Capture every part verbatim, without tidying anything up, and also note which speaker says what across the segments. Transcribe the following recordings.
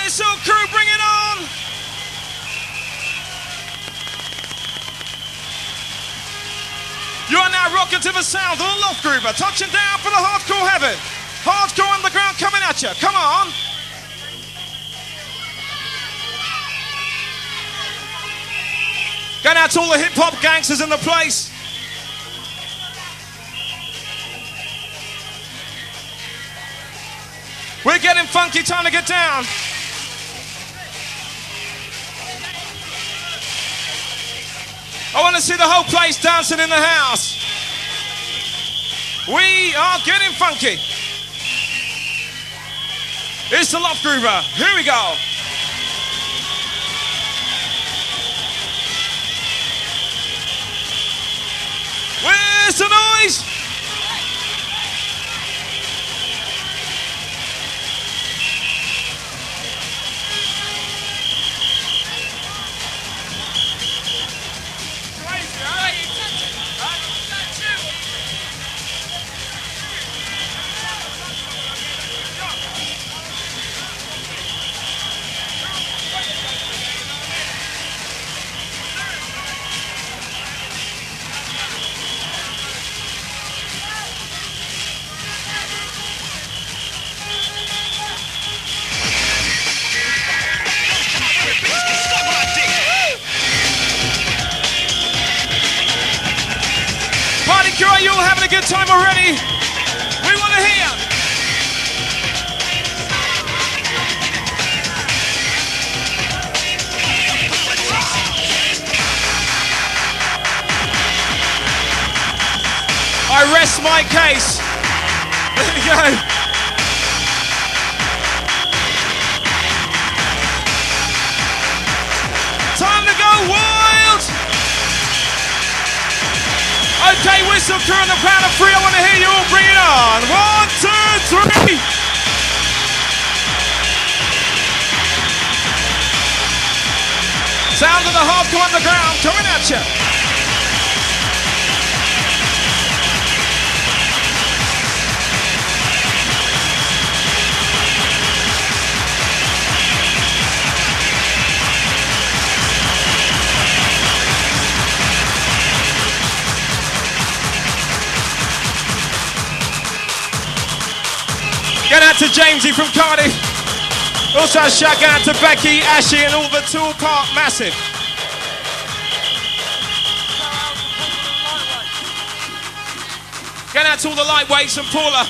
Speaker 1: Whistle crew, bring it on! You are now rocking to the sound of the Loftgroover, touching down for the hardcore heaven. Hardcore underground coming at you, come on! Going out to all the hip-hop gangsters in the place. We're getting funky, time to get down. I want to see the whole place dancing in the house. We are getting funky. It's the Loftgroover. Here we go. Where's the noise? Are you all having a good time already? We want to hear. I rest my case. There we go. Time to go wild. Okay, whistle crew on the count of three. I want to hear you all. Bring it on. One, two, three. Sound of the hardcore underground coming at you. Get out to Jamesy from Cardiff. Also a shout out to Becky, Ashy and all the Tool Park Massive. Get out to all the lightweights and Paula.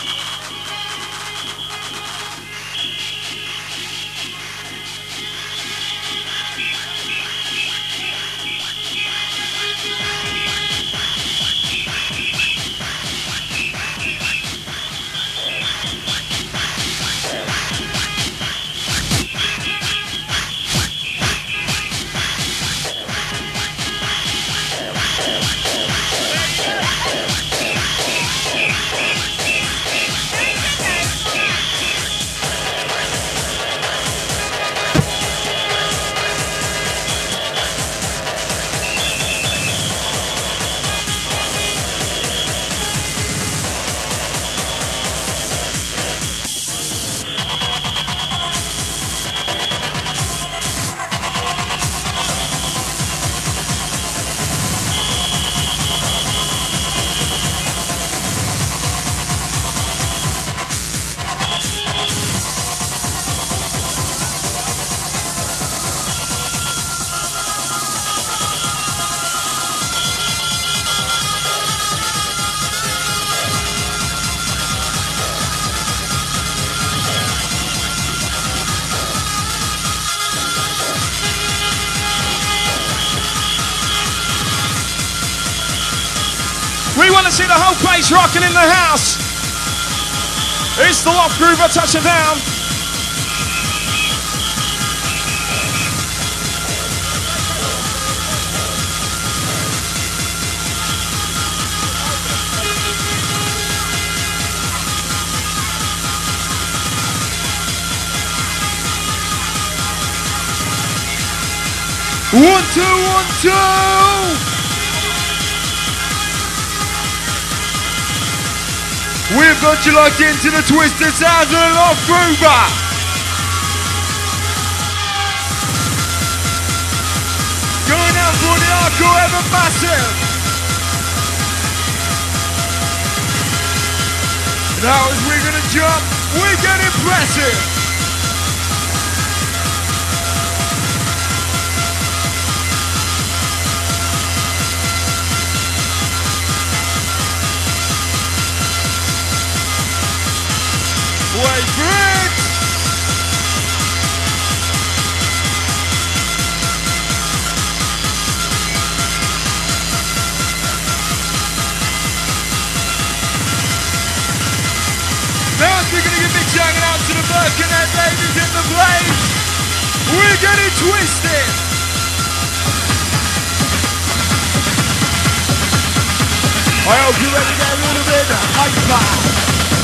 Speaker 1: We want to see the whole place rocking in the house. It's the Loftgroover touching down. One, two, one, two. We've got you locked into the twisted sounds of the Loftgroover. down for the hardcore ever massive. Now as we're gonna jump, we get impressive. Wait for it. Now we're gonna get big shouting out to the Birkenhead ladies in the place. We're getting twisted. I hope you're ready to get a little bit hyper.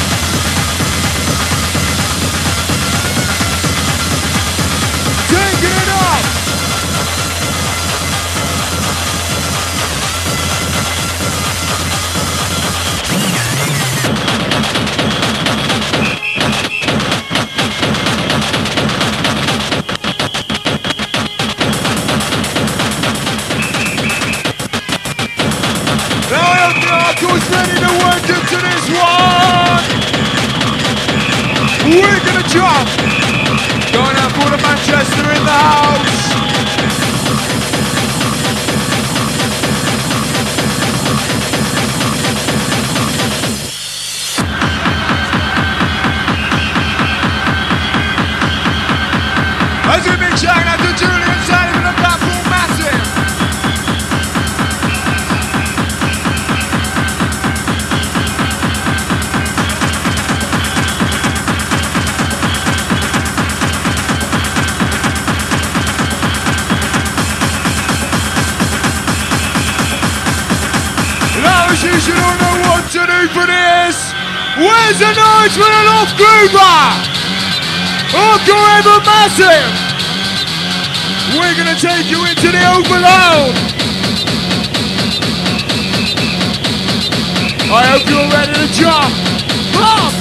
Speaker 1: Taking it up. Who's ready to work into this one? We're gonna jump. Going out for the Manchester in the house. As we big shout out to Julian Sally with the platform massive. You should all know what to do for this. Where's the noise for the Loftgroover? Hardcore ever massive. We're gonna take you into the overload. I hope you're ready to jump. Pump.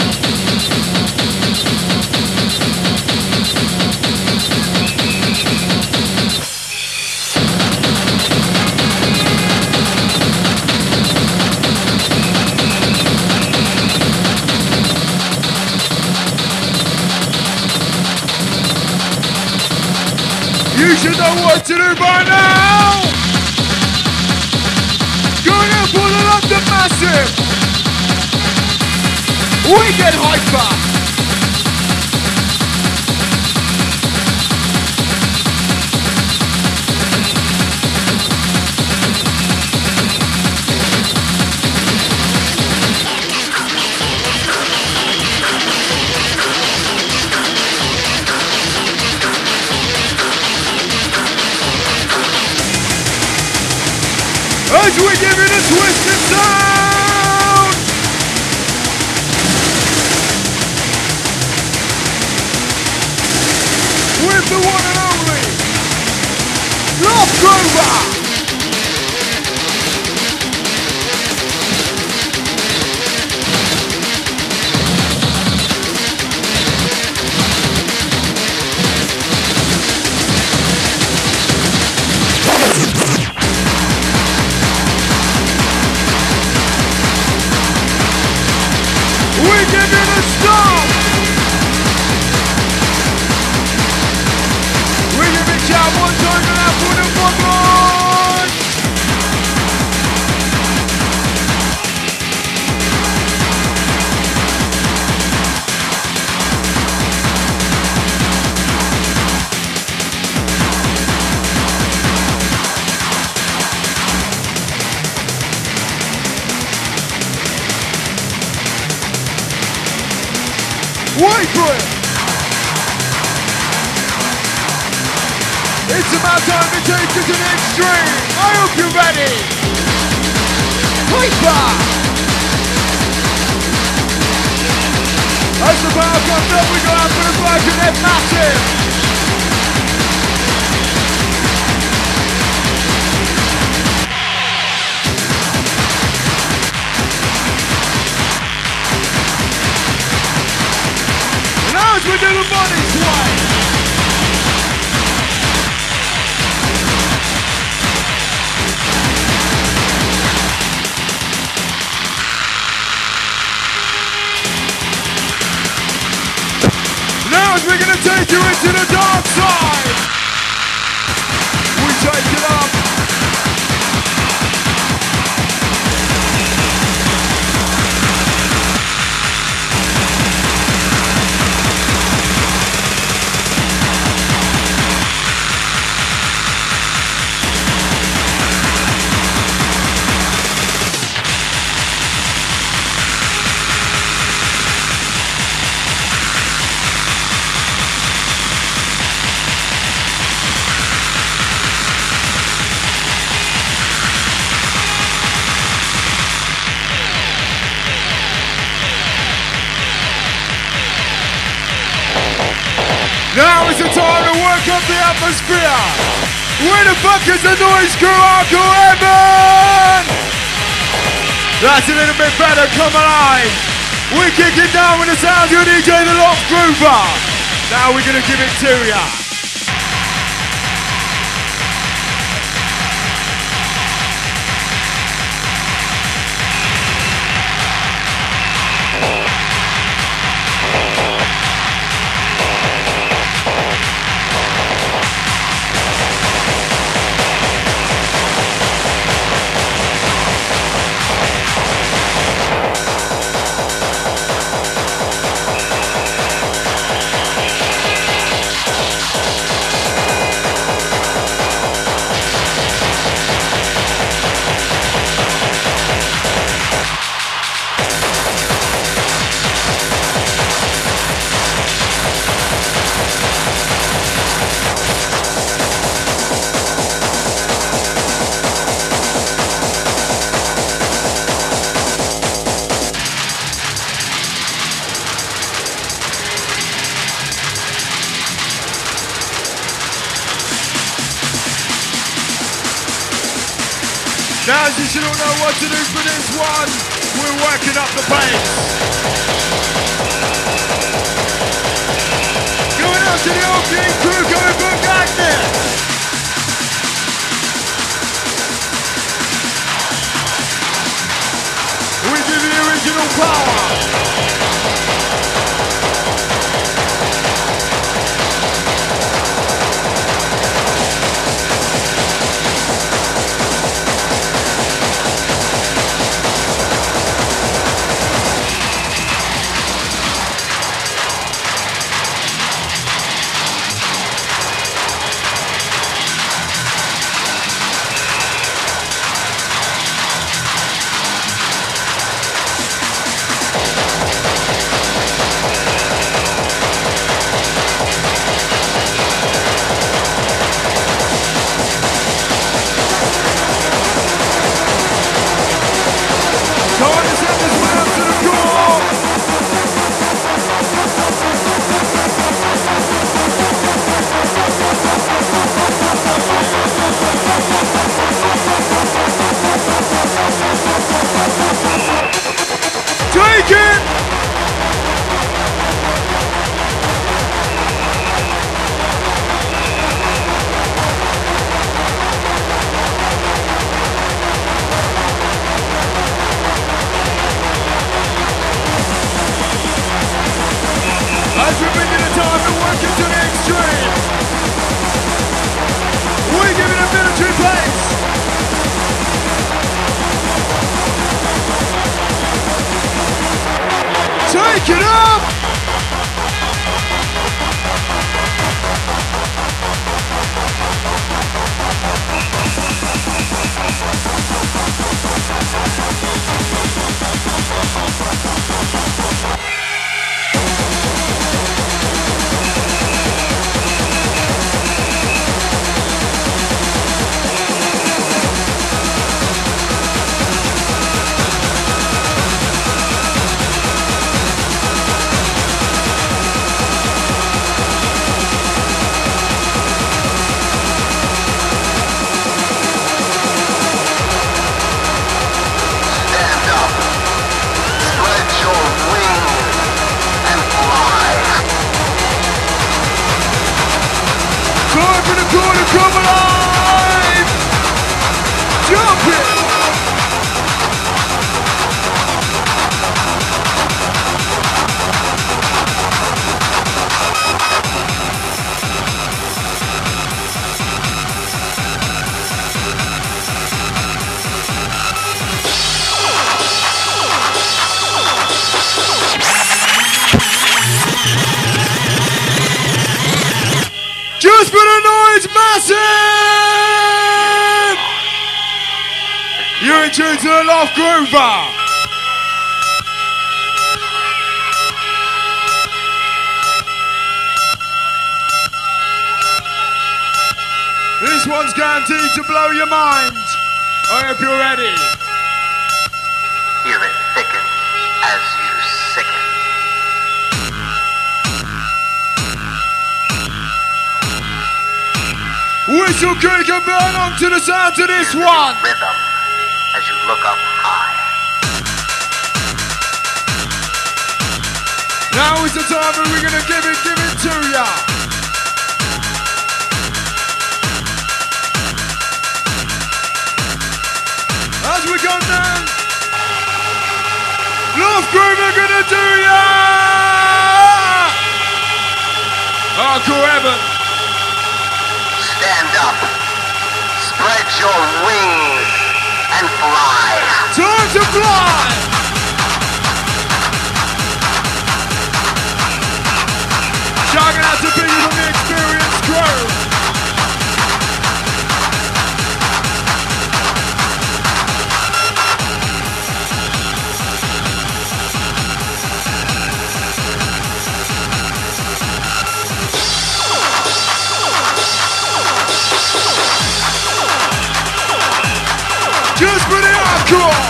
Speaker 1: You should know what to do by now! Going out for the London Massive! We get hyper! As we give it a twisted sound! With the one and only Loftgroover! We give it a stop! We give it shout one time and I put it one more! Wait for it! It's about time to take it to the extreme! I hope you're ready! Hyper! As the power comes up, we go out for the Birkenhead Massive! As we do the body sway. we're gonna take you into the dark side. We take it up. Now is the time to work up the atmosphere. Where the fuck is the noise crew, Uncle Evan? That's a little bit better, come alive. We're kicking down with the sound of D J the Loftgroover. Now we're gonna give it to ya. Now as you should all know what to do for this one, we're working up the pace. Going out to the opening crew, going for Magnet. We give you the original power. Take it up! massive! You're in tune to the Loftgroover. This one's guaranteed to blow your mind. I hope you're ready.
Speaker 2: Hear it thicken as you sicken.
Speaker 1: Whistle kick and burn on to the sound of this one.
Speaker 2: Rhythm as you look up high.
Speaker 1: Now is the time when we're gonna give it, give it to ya. As we come down, Loftgroover gonna do ya. Hardcore heaven.
Speaker 2: Stand up, spread your wings, and fly.
Speaker 1: Time to fly! Shouting out to people from the experienced crew. Just for the hardcore!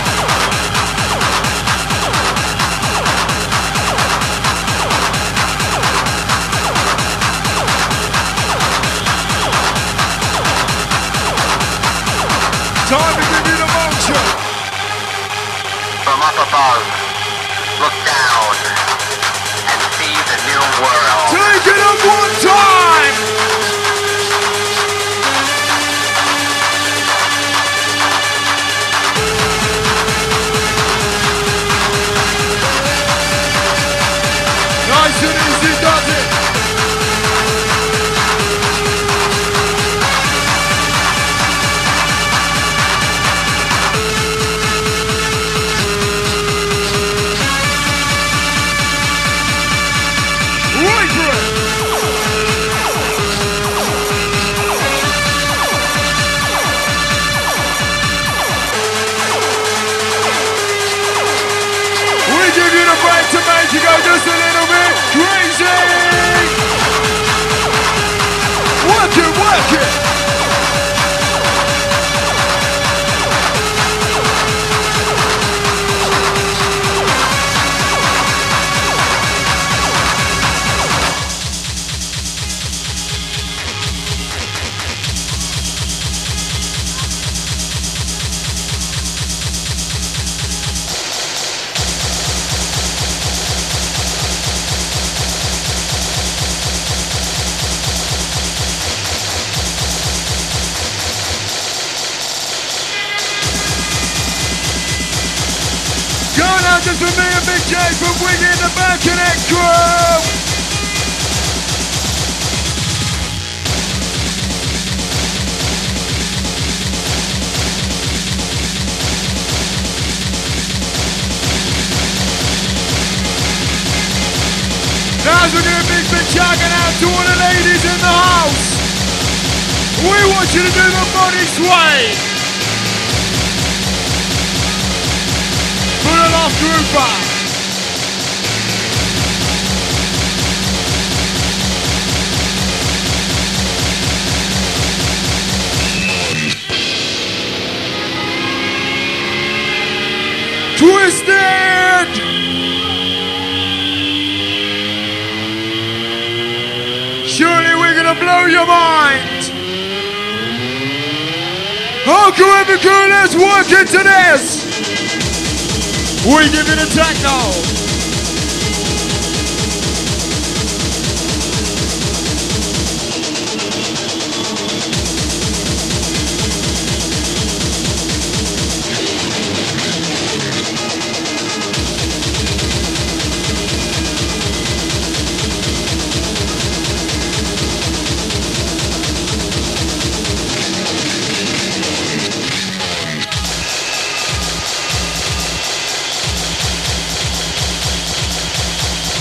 Speaker 1: Time to give you the motion!
Speaker 2: From up above, look down and see the new world.
Speaker 1: Take it up one time! Nice and easy does it. Wait for it. We give you the break to make you go just a little bit crazy. Work it, work it. Going out just for me and Big J from Wing in the Back in that crew. Now we're gonna big big shouting out to all the ladies in the house. We want you to do the body sway. For the Loftgroover. Twisted! Surely we're gonna blow your mind. Hardcore heavy crew, let's work into this. We give it a techno.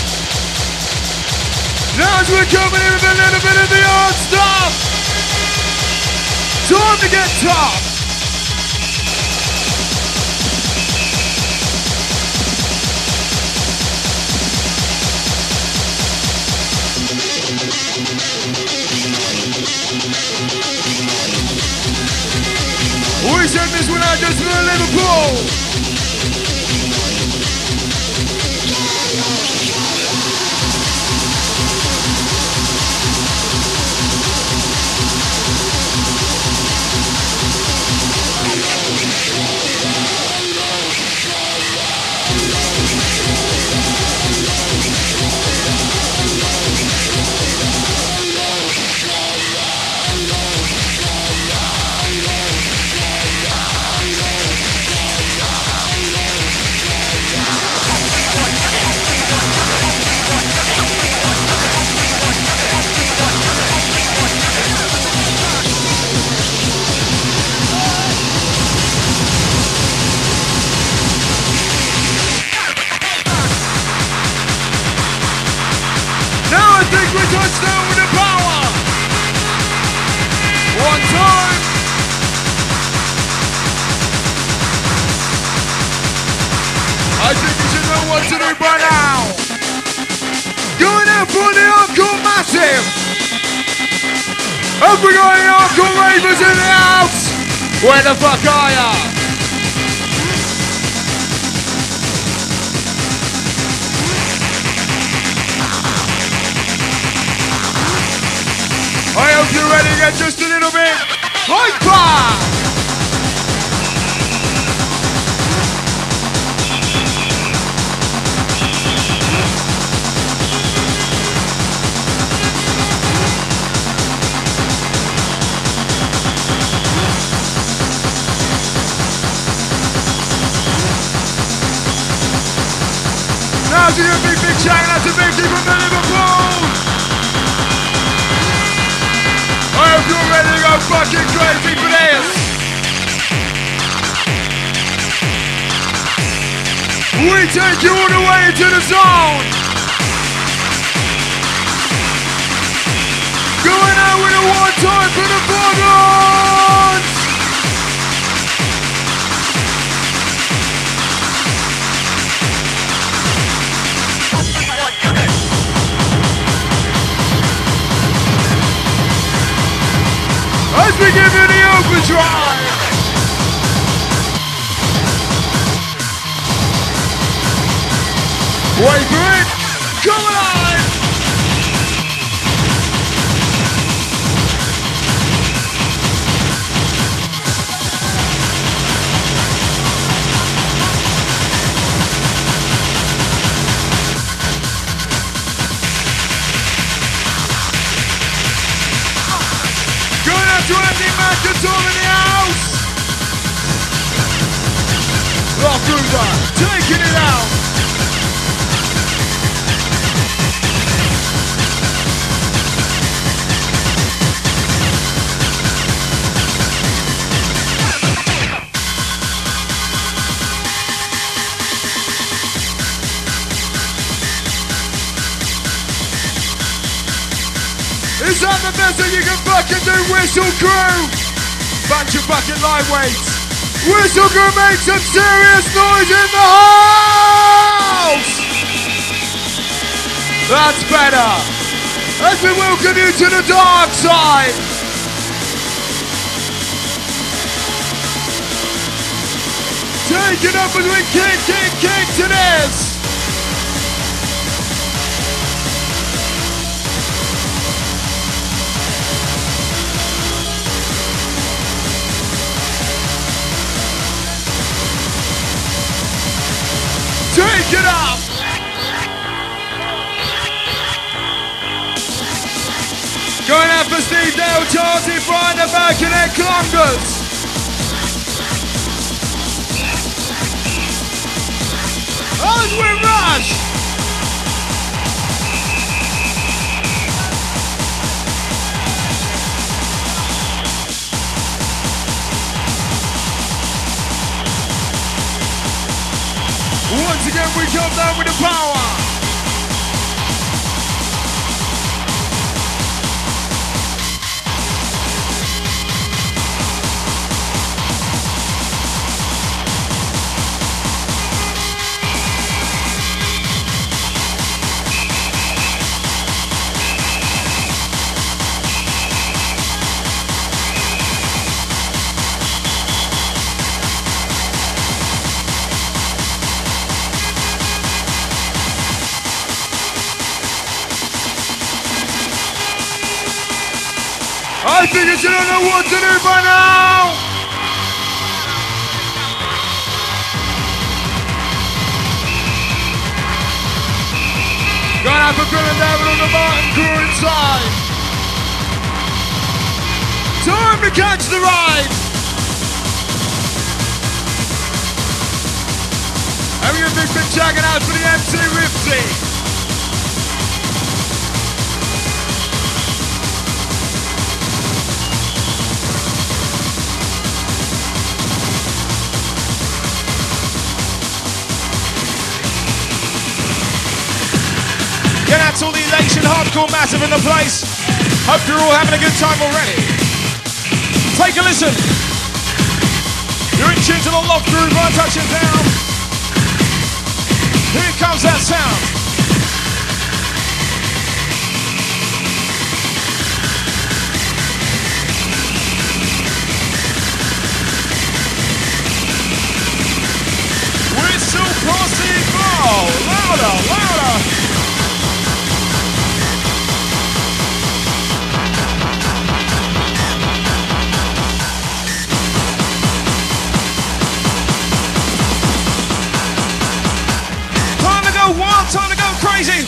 Speaker 1: Now as we're coming in with a little bit of the old stuff. Time to get tough. We send this one out just for Liverpool. Touchdown with the power. One time. I think you should know what to do by now. Going out for the Uncle Massive. Have we got any Uncle Ravers in the house? Where the fuck are ya? I hope you're ready to get just a little bit hyper! Now to your big, big shout out to Vicky from the Liverpool! I hope you're ready to go fucking crazy for this! We take you all the way into the zone! Going out with a one time for the floorboards! As we give you the overdrive! Wait for it! Come alive! Twenty Macator in the house! Loftgroover, taking it out! Is that the best that you can fucking do, Whistle Crew? Bunch of fucking lightweights. Whistle Crew, make some serious noise in the house! That's better. As we welcome you to the dark side. Take it up as we kick, kick, kick to this. Take it up! Going out for Steve Dale, Charlie Fry in the back of their clungers. As we rush! Once again, we come down with the power. because you don't know what to do by now. Going out for Bill and David on the Martin crew inside. Time to catch the ride. Having a big big checking out for the M C Ribbz.
Speaker 3: Get out to all the elation hardcore massive in the place. Hope you're all having a good time already. Take a listen. You're in tune to the Loftgroover, touching down. Here comes that sound. Whistle possible. Louder, louder. Wild, time to go crazy.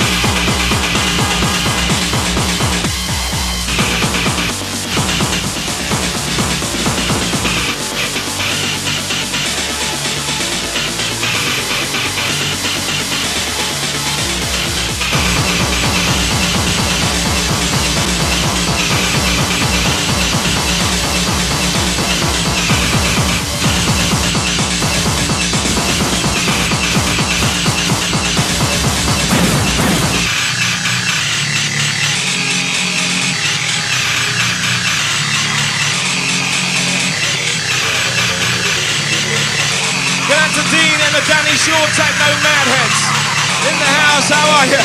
Speaker 3: The Danny Shaw techno madheads in the house. How are you?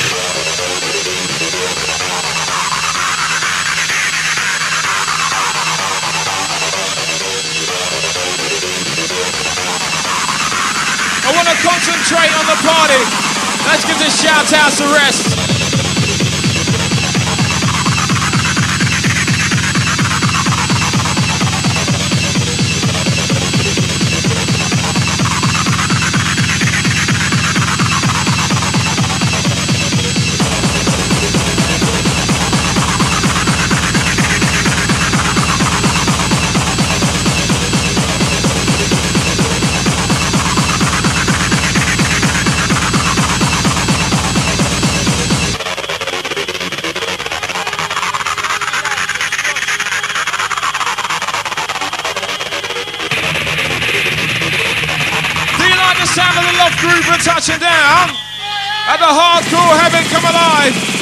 Speaker 3: I want to concentrate on the party. Let's give this shout out a rest. Sound of the Loftgroover touching down at the hardcore heaven come alive.